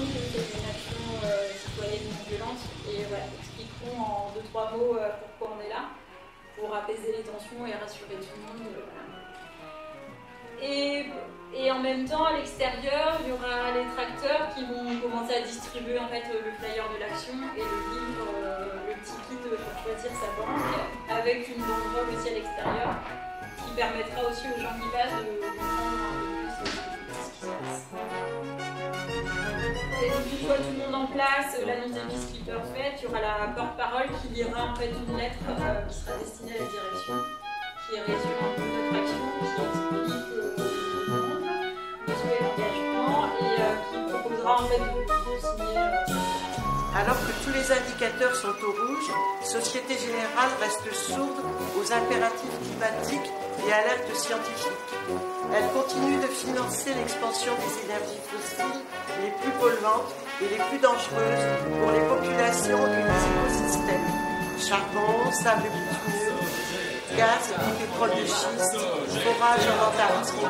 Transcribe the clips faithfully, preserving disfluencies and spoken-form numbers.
l'action, que c'est une action euh, citoyenne non violente. Et voilà, expliquerons en deux, trois mots euh, pourquoi on est là, pour apaiser les tensions et rassurer tout le monde. Euh, voilà. Et, et en même temps, à l'extérieur, il y aura les tracteurs qui vont commencer à distribuer en fait, le flyer de l'action et le livre, euh, le petit kit pour choisir sa banque, avec une banderole aussi à l'extérieur, qui permettra aussi aux gens qui passent de comprendre un peu plus ce qui se passe. Et donc, une fois tout le monde en place, l'annonce des peacekeepers faite, il y aura la porte-parole qui lira en fait une lettre euh, qui sera destinée à la direction, qui résume un peu notre action, qui explique et euh, qui proposera en fait de, de signer. Euh... Alors que tous les indicateurs sont au rouge, Société Générale reste sourde aux impératifs climatiques et alertes scientifiques. Elle continue de financer l'expansion des énergies fossiles les plus polluantes et les plus dangereuses pour les populations et les écosystèmes. Charbon, sable bitumineux, gaz et pétrole de schiste, forage en Antarctique,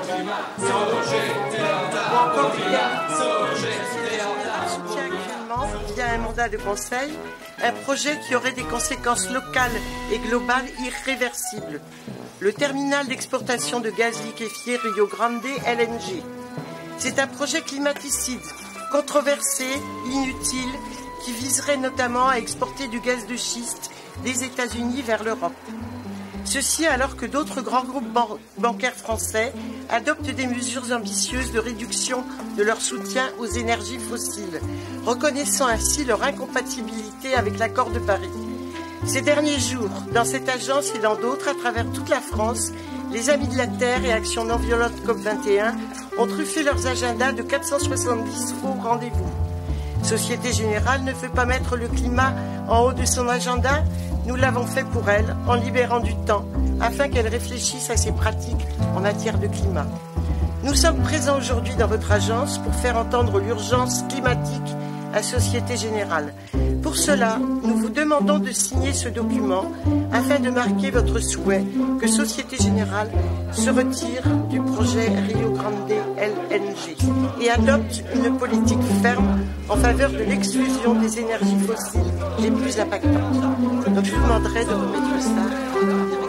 ou encore du soutient actuellement, via un mandat de conseil, un projet qui aurait des conséquences locales et globales irréversibles. Le terminal d'exportation de gaz liquéfié Rio Grande L N G. C'est un projet climaticide, controversé, inutile, qui viserait notamment à exporter du gaz de schiste des États-Unis vers l'Europe. Ceci alors que d'autres grands groupes ban bancaires français adoptent des mesures ambitieuses de réduction de leur soutien aux énergies fossiles, reconnaissant ainsi leur incompatibilité avec l'accord de Paris. Ces derniers jours, dans cette agence et dans d'autres à travers toute la France, les Amis de la Terre et Action non violente COP vingt et un ont truffé leurs agendas de quatre cent soixante-dix faux rendez-vous. Société Générale ne veut pas mettre le climat en haut de son agenda. Nous l'avons fait pour elle, en libérant du temps, afin qu'elle réfléchisse à ses pratiques en matière de climat. Nous sommes présents aujourd'hui dans votre agence pour faire entendre l'urgence climatique à Société Générale. Pour cela, nous vous demandons de signer ce document afin de marquer votre souhait que Société Générale se retire du projet Rio Grande L N G et adopte une politique ferme en faveur de l'exclusion des énergies fossiles les plus impactantes. Donc je vous demanderai de remettre ça.